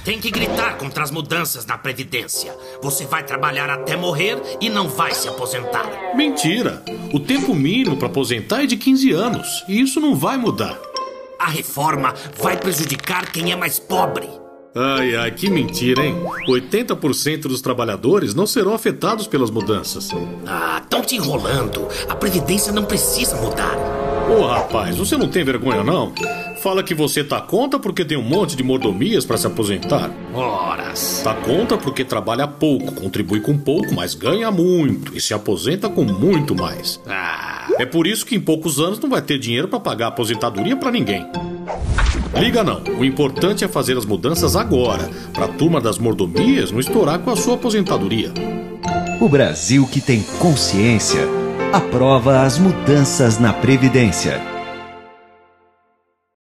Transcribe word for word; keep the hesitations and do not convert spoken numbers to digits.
Tem que gritar contra as mudanças na Previdência. Você vai trabalhar até morrer e não vai se aposentar. Mentira! O tempo mínimo para aposentar é de quinze anos. E isso não vai mudar. A reforma vai prejudicar quem é mais pobre. Ai, ai, que mentira, hein? oitenta por cento dos trabalhadores não serão afetados pelas mudanças. Ah, estão te enrolando. A Previdência não precisa mudar. Ô, rapaz, você não tem vergonha, não? Fala que você tá contra porque tem um monte de mordomias para se aposentar. Horas. Tá contra porque trabalha pouco, contribui com pouco, mas ganha muito e se aposenta com muito mais. Ah. É por isso que em poucos anos não vai ter dinheiro para pagar a aposentadoria para ninguém. Liga não, o importante é fazer as mudanças agora, para a turma das mordomias não estourar com a sua aposentadoria. O Brasil que tem consciência aprova as mudanças na Previdência.